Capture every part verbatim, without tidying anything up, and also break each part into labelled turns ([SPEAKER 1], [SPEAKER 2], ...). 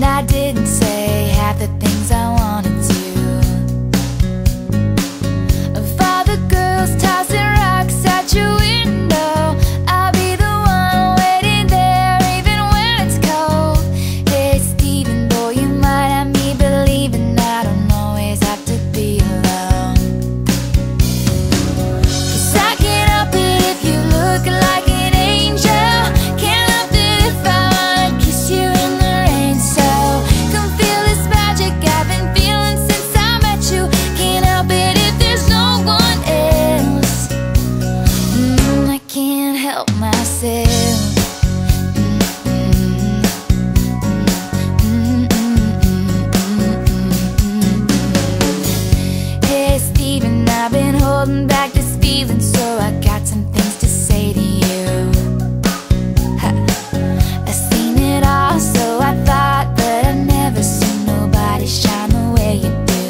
[SPEAKER 1] And I didn't say half the things I wanted to. Of all the girls tossing rocks at your window, I'll be the one waiting there even when it's cold. Hey Stephen, boy, you might have me believing I don't always have to be alone. 'Cause I can't help it if you look like an angel. Can't help it if I wanna kiss you in the rain. So come feel this magic I've been feeling since I met you. Can't help it if there's no one else. mm, I can't help myself. Hey Stephen, I've been holding back this feeling, so I got some things to say to you. Ha. I've seen it all, so I thought, but I've never seen nobody shine the way you do.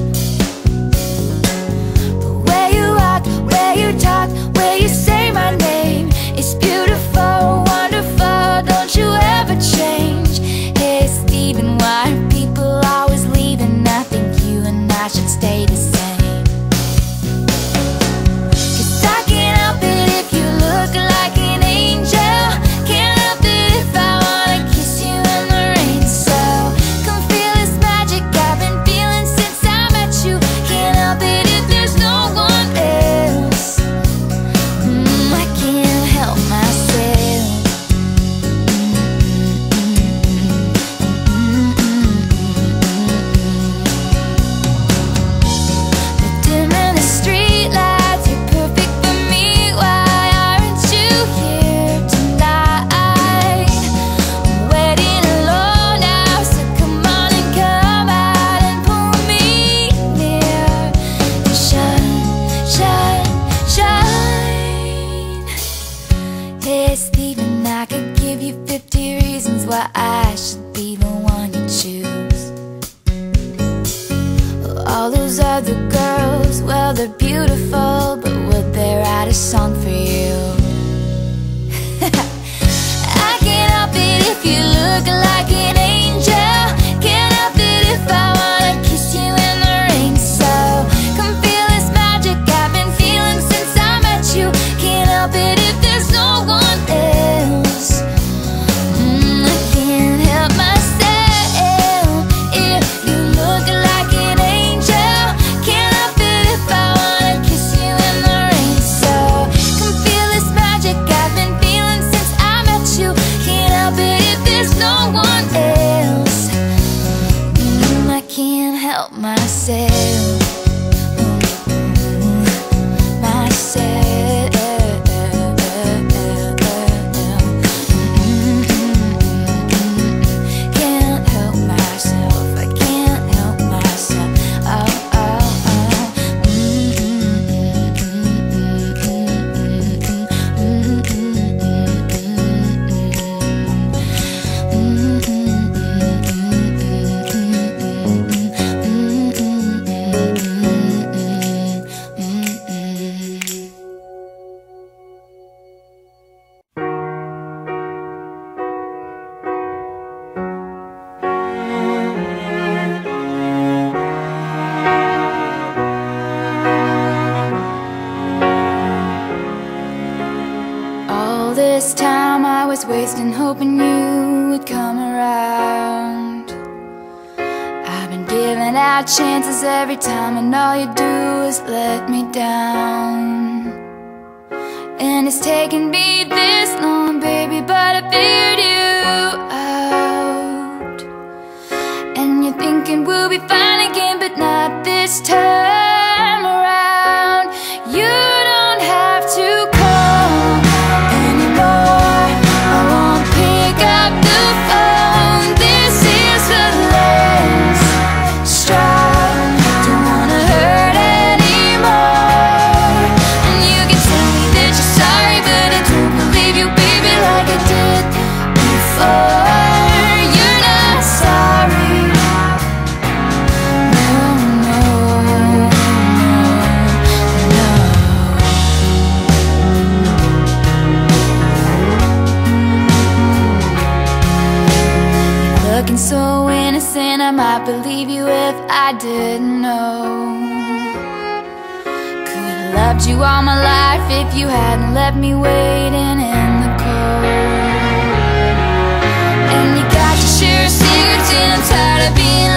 [SPEAKER 1] The way you walk, where you talk, where you say my name, it's beautiful, wonderful, don't you ever change. Hey Stephen, why are people always leaving? I think you and I should stay the same. 'Cause I can't help it if you look like an angel. Can't help it if I wanna kiss you in the rain. So come feel this magic I've been feeling since I met you. Can't help it if there's no one else. mm, I can't help myself. The dim in the street lights, you're perfect for me. Why aren't you here tonight? I'm waiting alone now, so come on and come out and pull me near. Shine, shine, shine. Hey Stephen, I could give you fifty reasons why I should be the one you choose. All those other girls, well, they're beautiful, but would they write a song for you? I can't help it if you look like an angel. Can't help it if I wanna kiss you in the rain. So come feel this magic I've been feeling since I met you. Can't help it if there's no one else. mm, I can't help myself if you look like an angel. Can't help it if I wanna kiss you in the rain. So come feel this magic I've been feeling since I met you. Can't help it if there's no one else. mm, I can't help myself. Myself. Can't help myself. I can't help myself. Oh, oh, all this time I was wasting hoping you would come around. I've been giving out chances every time, and all you do is let me down. And it's taken me this long, baby, but I figured you out. And you're thinking we'll be fine again, but not this time around. You don't have to call anymore. I won't pick up the phone. This is the last straw. Don't wanna hurt anymore. And you can tell me that you're sorry, but I don't believe you, baby, like I did before. You're not sorry. No, no. so innocent, I might believe you if I didn't know. Could've loved you all my life if you hadn't left me waiting in the cold. And you got to share secrets and I'm tired of being